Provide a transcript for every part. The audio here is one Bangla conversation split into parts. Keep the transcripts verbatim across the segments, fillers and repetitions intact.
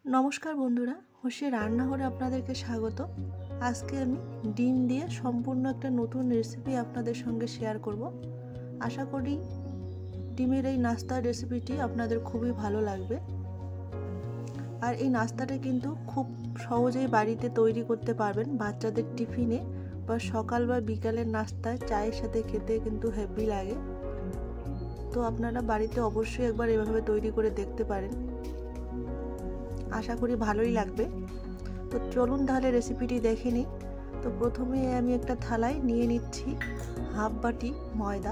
নমস্কার বন্ধুরা, হোসে রান্নাঘরে আপনাদেরকে স্বাগত। আজকে আমি ডিম দিয়ে সম্পূর্ণ একটা নতুন রেসিপি আপনাদের সঙ্গে শেয়ার করব। আশা করি ডিমের এই নাস্তার রেসিপিটি আপনাদের খুবই ভালো লাগবে। আর এই নাস্তাটা কিন্তু খুব সহজেই বাড়িতে তৈরি করতে পারবেন। বাচ্চাদের টিফিনে বা সকাল বা বিকালের নাস্তায় চায়ের সাথে খেতে কিন্তু হেভি লাগে। তো আপনারা বাড়িতে অবশ্যই একবার এভাবে তৈরি করে দেখতে পারেন, আশা করি ভালোই লাগবে। তো চলুন তাহলে রেসিপিটি দেখে নিই। তো প্রথমে আমি একটা থালায় নিয়ে নিচ্ছি হাফ বাটি ময়দা,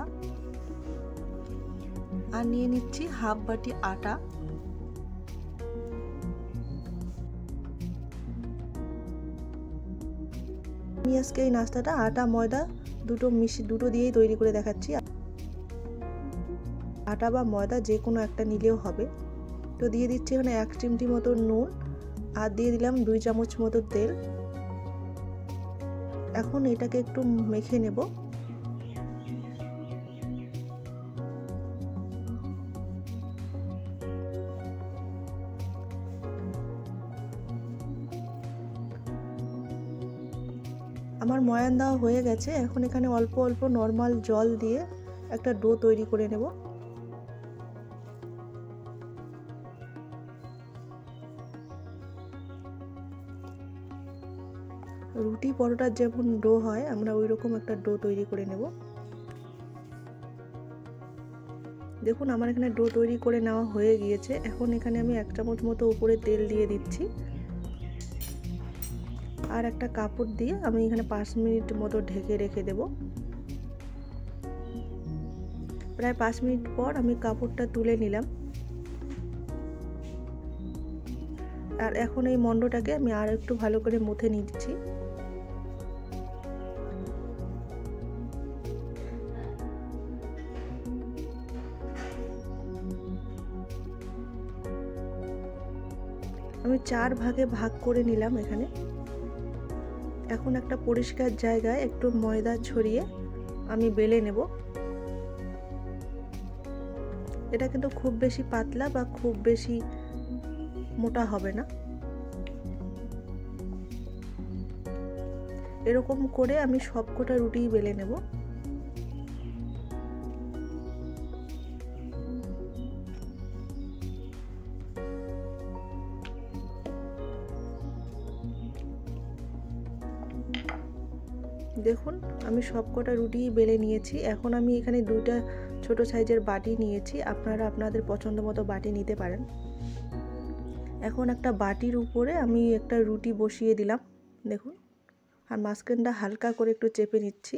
আর নিয়ে নিচ্ছি হাফ বাটি আটা। আমি আজকে এই নাস্তাটা আটা ময়দা দুটো মিশি দুটো দিয়েই তৈরি করে দেখাচ্ছি। আটা বা ময়দা যে কোনো একটা নিলেও হবে। তো দিয়ে দিচ্ছি এখানে এক চিমটি মতো নুন, আর দিয়ে দিলাম দুই চামচ মতো তেল। এখন এটাকে একটু মেখে নেব। আমার ময়ান দেওয়া হয়ে গেছে। এখন এখানে অল্প অল্প নর্মাল জল দিয়ে একটা ডো তৈরি করে নেব। রুটি পরোটার যেমন ডো হয়, আমরা ওই রকম একটা ডো তৈরি করে নেব। দেখুন আমার এখানে ডো তৈরি করে নেওয়া হয়ে গিয়েছে। এখন এখানে আমি এক চামচ মতো উপরে তেল দিয়ে দিচ্ছি, আর একটা কাপড় দিয়ে আমি এখানে পাঁচ মিনিট মতো ঢেকে রেখে দেব। প্রায় পাঁচ মিনিট পর আমি কাপড়টা তুলে নিলাম। আর এখন এই মন্ডটাকে আমি আর একটু ভালো করে মুথে নিচ্ছি। আমি চার ভাগে ভাগ করে নিলাম এখানে। এখন একটা পরিষ্কার জায়গায় একটু ময়দা ছড়িয়ে আমি বেলে নেব। এটা কিন্তু খুব বেশি পাতলা বা খুব বেশি মোটা হবে না। এরকম করে আমি সবকটা রুটি বেলে নেব। দেখুন আমি সবকটা রুটি বেলে নিয়েছি। এখন আমি এখানে দুইটা ছোট সাইজের বাটি নিয়েছি, আপনারা আপনাদের পছন্দ মতো বাটি নিতে পারেন। এখন একটা বাটির উপরে আমি একটা রুটি বসিয়ে দিলাম, দেখুন, আর মাঝখানটা হালকা করে একটু চেপে নিচ্ছি।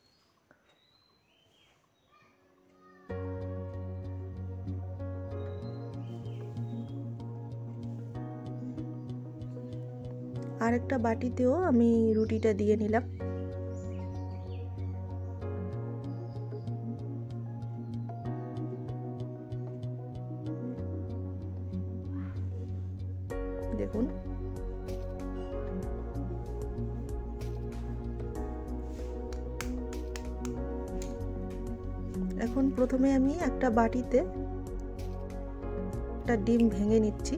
আর একটা বাটিতেও আমি রুটিটা দিয়ে নিলাম। দেখুন এখন প্রথমে আমি একটা বাটিতে একটা ডিম ভেঙে নিচ্ছি,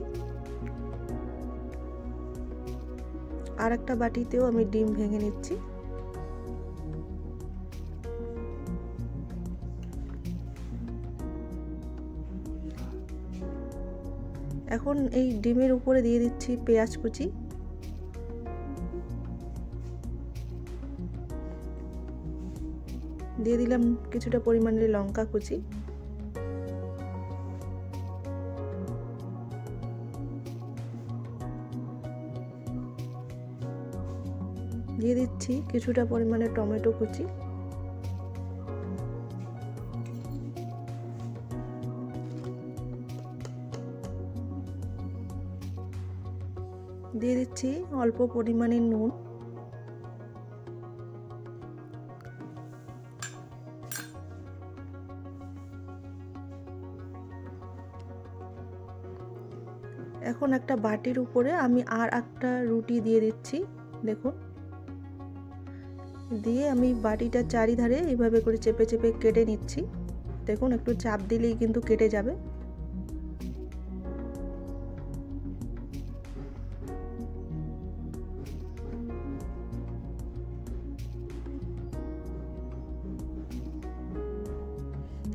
আর একটা বাটিতেও আমি ডিম ভেঙে নিচ্ছি। এখন এই ডিমের উপরে দিয়ে দিচ্ছি পেঁয়াজ কুচি, দিয়ে দিলাম কিছুটা পরিমাণের লঙ্কা কুচি, দিয়ে দিচ্ছি কিছুটা পরিমাণে টমেটো কুচি, দিয়ে দিচ্ছি অল্প পরিমাণে নুন, এখন একটা বাটির উপরে আমি আর একটা রুটি দিয়ে দিচ্ছি। দেখুন, দিয়ে আমি বাটিটা চারিধারে এইভাবে করে চেপে চেপে কেটে নিচ্ছি। দেখুন একটু চাপ দিলেই কিন্তু কেটে যাবে।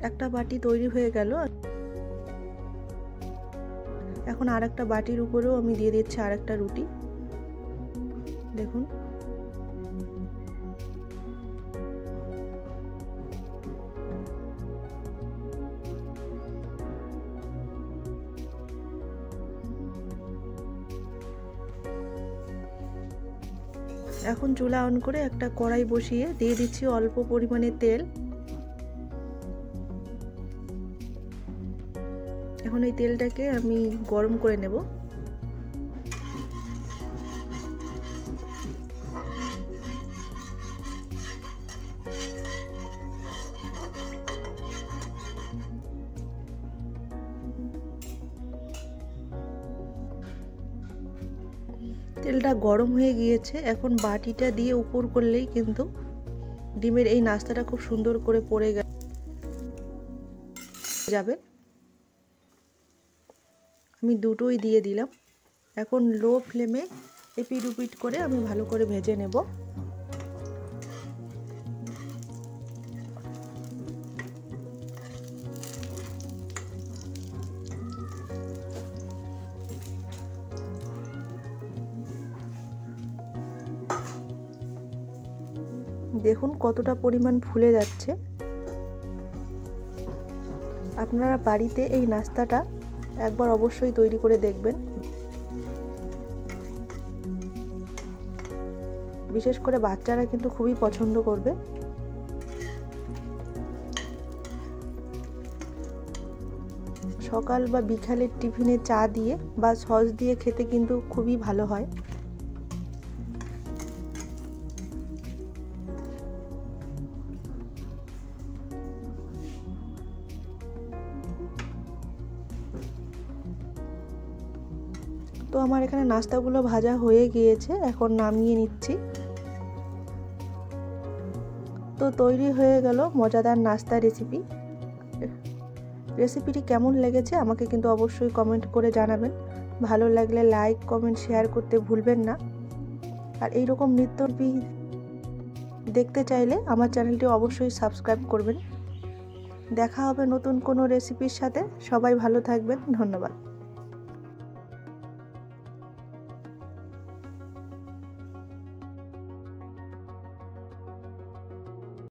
একটা বাটি তৈরি হয়ে গেল। এখন আর একটা বাটির উপরেও আমি দিয়ে দিচ্ছি আর একটা রুটি। দেখুন এখন চুলা অন করে একটা কড়াই বসিয়ে দিয়ে দিচ্ছি অল্প পরিমাণে তেল। এখন এই তেলটাকে আমি গরম করে নেব। তেলটা গরম হয়ে গিয়েছে, এখন বাটিটা দিয়ে উপর করলেই কিন্তু ডিমের এই নাস্তাটা খুব সুন্দর করে পড়ে যাবে। আমি দুটোই দিয়ে দিলাম। এখন লো ফ্লেমে এপিট উপিট করে আমি ভালো করে ভেজে নেব। দেখুন কতটা পরিমাণ ফুলে যাচ্ছে। আপনারা বাড়িতে এই নাস্তাটা একবার অবশ্যই তৈরি করে দেখবেন। বিশেষ করে বাচ্চারা কিন্তু খুবই পছন্দ করবে। সকাল বা বিকালের টিফিনে চা দিয়ে বা সস দিয়ে খেতে কিন্তু খুবই ভালো হয়। তো আমার এখানে নাস্তাগুলো ভাজা হয়ে গিয়েছে, এখন নামিয়ে নিচ্ছি। তো তৈরি হয়ে গেল মজাদার নাস্তা রেসিপি। রেসিপিটি কেমন লেগেছে আমাকে কিন্তু অবশ্যই কমেন্ট করে জানাবেন। ভালো লাগলে লাইক কমেন্ট শেয়ার করতে ভুলবেন না। আর এই রকম নিত্য দেখতে চাইলে আমার চ্যানেলটি অবশ্যই সাবস্ক্রাইব করবেন। দেখা হবে নতুন কোনো রেসিপির সাথে। সবাই ভালো থাকবেন। ধন্যবাদ।